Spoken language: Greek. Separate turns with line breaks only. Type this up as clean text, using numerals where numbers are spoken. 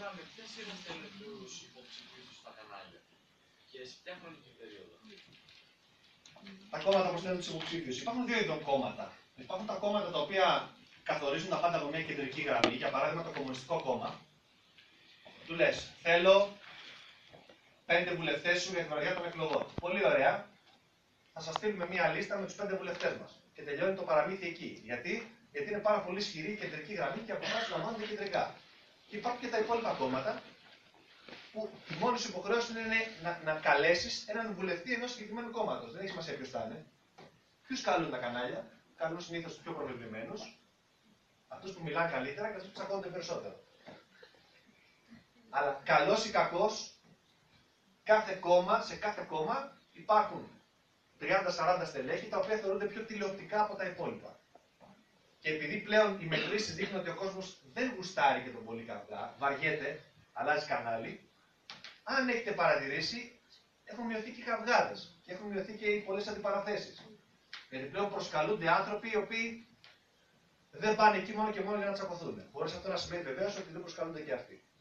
με ποιες σειρές στέλνουν τους υποψηφίους στα κανάλια και σε ποια χρονική περίοδο.
Τα κόμματα που στέλνουν τους υποψήφιους. Υπάρχουν δύο είδων κόμματα. Υπάρχουν τα κόμματα τα οποία καθορίζουν τα πάντα από μια κεντρική γραμμή. Για παράδειγμα, το Κομμουνιστικό Κόμμα. Του λες, θέλω 5 βουλευτές σου για τη βραδιά των εκλογών. Πολύ ωραία. Θα σας στείλουμε μια λίστα με τους 5 βουλευτές μας. Και τελειώνει το παραμύθι εκεί. Γιατί είναι πάρα πολύ ισχυρή η κεντρική γραμμή και αποφάσεις λαμβάνονται κεντρικά. Και υπάρχουν και τα υπόλοιπα κόμματα που η μόνη σου υποχρέωση είναι να καλέσεις έναν βουλευτή ενός συγκεκριμένου κόμματος. Δεν έχει σημασία ποιος θα είναι. Ποιους καλούν τα κανάλια? Καλούν συνήθως τους πιο προβεβλημένους, αυτούς που μιλάνε καλύτερα και αυτούς που τσακώνονται περισσότερο. Αλλά καλός ή κακός, σε κάθε κόμμα υπάρχουν 30-40 στελέχη τα οποία θεωρούνται πιο τηλεοπτικά από τα υπόλοιπα. Και επειδή πλέον οι μετρήσεις δείχνουν ότι ο κόσμος δεν γουστάρει και τον πολύ καυγά, βαριέται, αλλάζει κανάλι, αν έχετε παρατηρήσει, έχουν μειωθεί και οι καυγάδες και έχουν μειωθεί και οι πολλές αντιπαραθέσεις. Γιατί πλέον προσκαλούνται άνθρωποι οι οποίοι δεν πάνε εκεί μόνο και μόνο για να τσακωθούν. Χωρίς αυτό να σημαίνει βεβαίως ότι δεν προσκαλούνται και αυτοί.